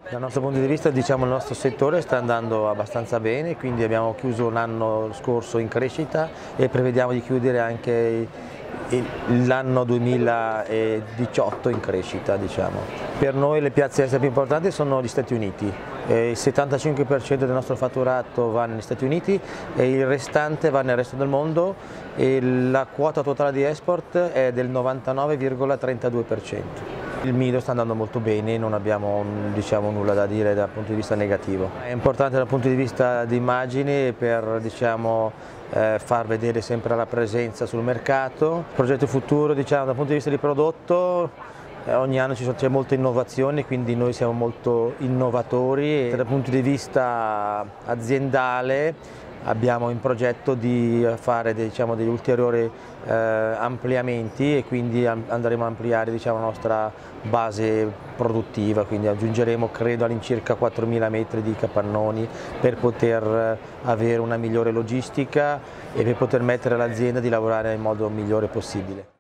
Dal nostro punto di vista, diciamo, il nostro settore sta andando abbastanza bene, quindi abbiamo chiuso l'anno scorso in crescita e prevediamo di chiudere anche l'anno 2018 in crescita. Diciamo. Per noi le piazze estere più importanti sono gli Stati Uniti, il 75% del nostro fatturato va negli Stati Uniti e il restante va nel resto del mondo e la quota totale di export è del 99,32%. Il Mido sta andando molto bene, non abbiamo diciamo, nulla da dire dal punto di vista negativo. È importante dal punto di vista di immagini per diciamo, far vedere sempre la presenza sul mercato. Il progetto futuro diciamo, dal punto di vista di prodotto, ogni anno c'è molta innovazione, quindi noi siamo molto innovatori e dal punto di vista aziendale abbiamo in progetto di fare diciamo, degli ulteriori ampliamenti e quindi andremo a ampliare diciamo, la nostra base produttiva, quindi aggiungeremo credo all'incirca 4.000 metri di capannoni per poter avere una migliore logistica e per poter mettere all'azienda di lavorare nel modo migliore possibile.